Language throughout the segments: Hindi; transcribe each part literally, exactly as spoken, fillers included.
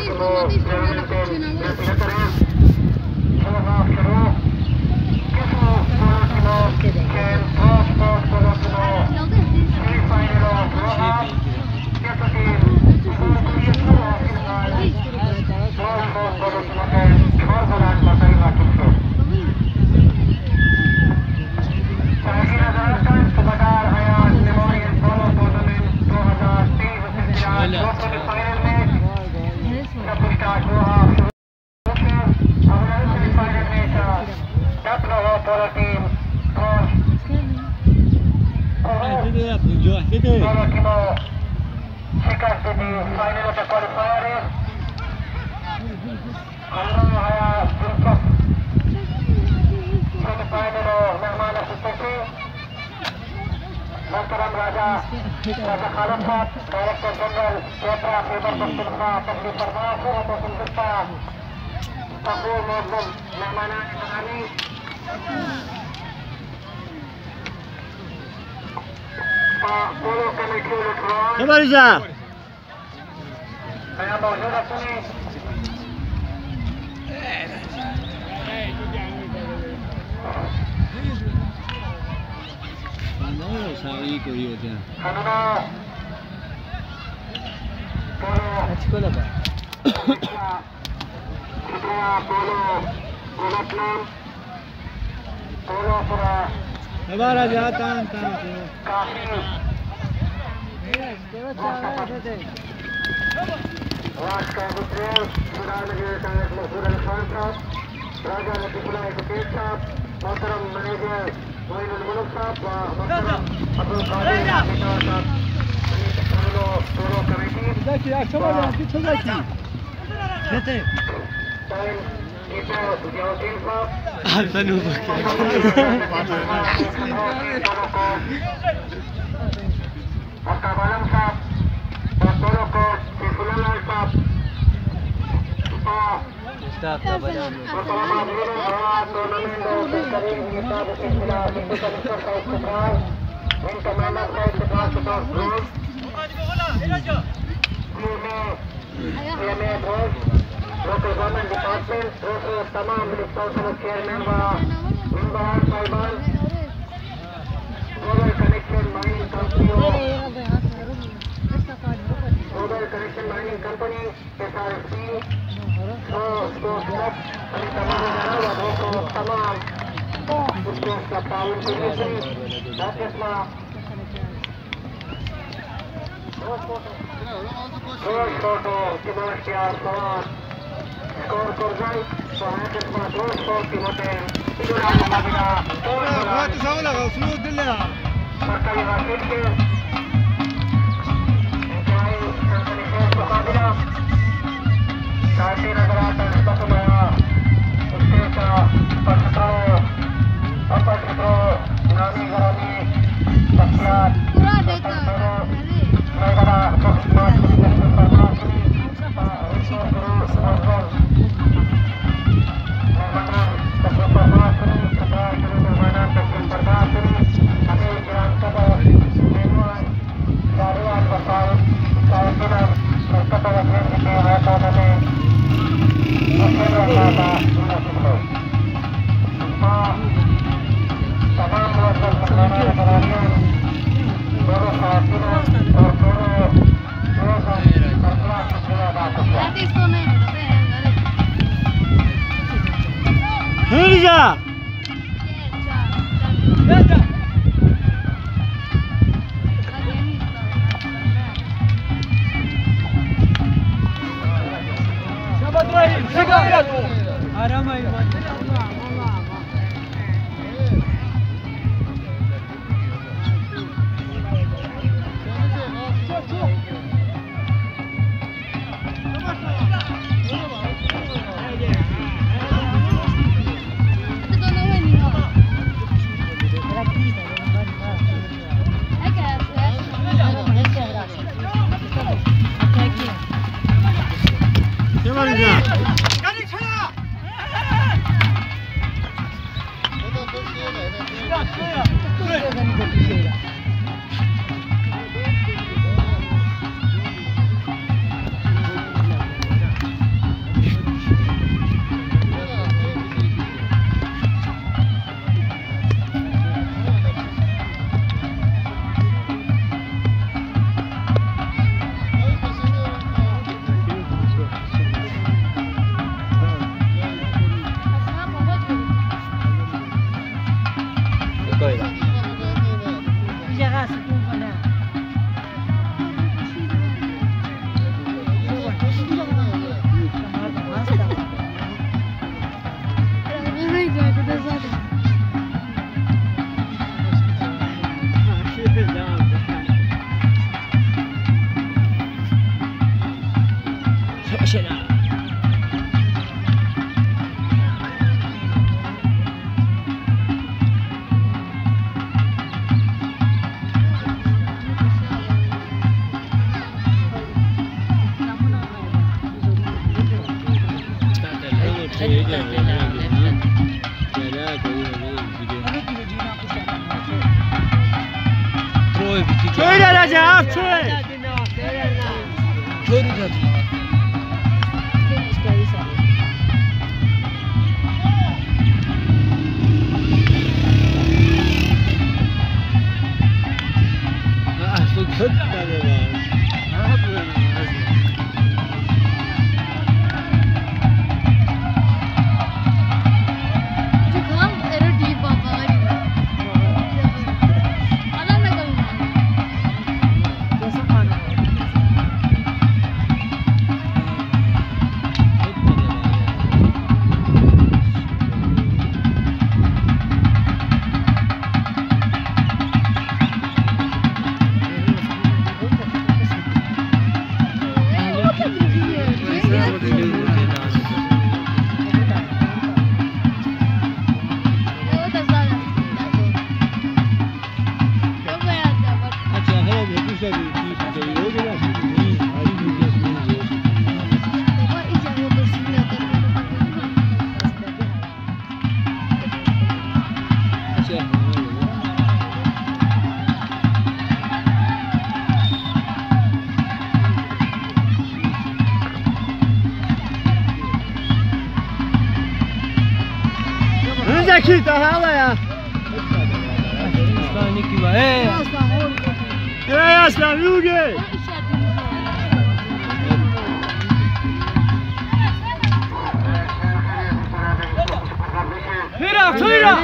Kembali Saya mau sudah sini. Ano sabi ko yun yan? Ano na? Polo. Achiko na ba? Kita polo. Ulat lang. Polo pura. Nabara jatan tanto. Kafi. Raska Gutrel, sudah lagi sangat sudah mantap. Raja Nabi Mulai Kepesap, Mataram Manager, Moinul Muluk Sab, Mataram Abdul Qadir Sab. Ini Polo Polo Committee. Zaki, akşama geldi, çok zaki. Yeter. Time kita jauh info. Hasan ubah. Maka malam Sab, Polo ko Sifullah Sab. Stop na ba yan? Pertama dulu bahwa turnamen sering kita beristilah itu kan terkait sekarang. Minta mana saya sekarang sekarang terus. Ini terus. Local government department terus tamam beritahu sama chairman bahwa membahan Saiban global connection mining company global connection mining company S R S P so so stop kami tamam negara waktu tamam untuk setiap tahun ini dapat terus foto kemanusiaan selamat skor korban soalnya cuma terus skor timoten itu lagi kabina What is all about? Slow dilla. sekali hasil ke enjoy company ke kabina साथी नजर आता है इसका समय उसके का पत्थरों अपत्थरों नामी घरानी पत्थर पूरा देता नगरा बख्शमाश परमात्मी ईश्वर गुरु समर्पण निर्माण तत्व परमात्मी सदा गुरु निर्माण तत्व परमात्मी हमें ज्ञान का निर्माण दारुआन बसाओ साहित्य संस्कृत वचन के हाथों में तमाम वर्षों से कराने दोनों साथियों और दोनों दोनों संकला शुक्रिया अदा करते हैं। इसको नहीं Hurry up! Aram ay 吹了大家吹！吹的着。啊，都可大了吧？啊，不是。Zeki daha la ya. Aslan Niki var. Hey. Hey aslan yürü. Tira tira.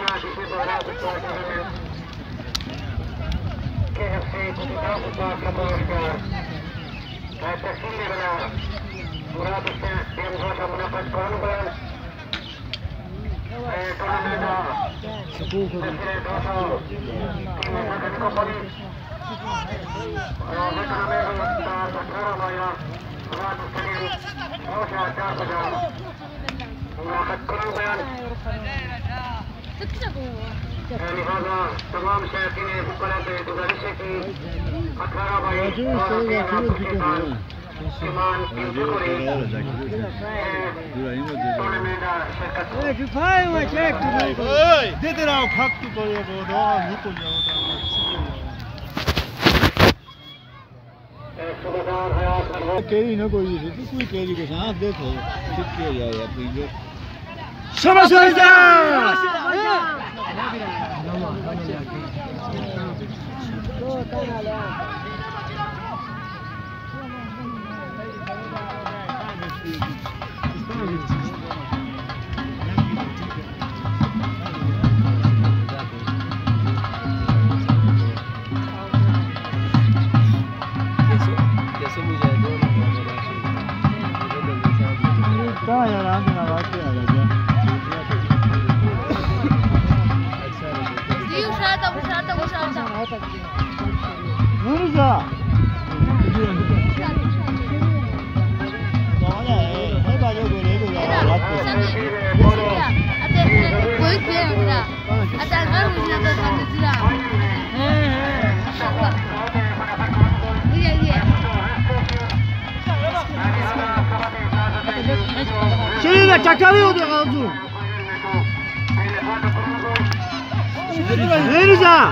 لهذا تمام شايفين فقرات تدرسكي أكثر باي كمان يذكري كفاية ما شايف أي ديدراو خط بيا بودا نيكو جاودا केरी न कोई कोई केरी को साथ देखो ठीक किया जाए या पीछे समझदा Şöyle çakalıyordu ağzı. Nerede?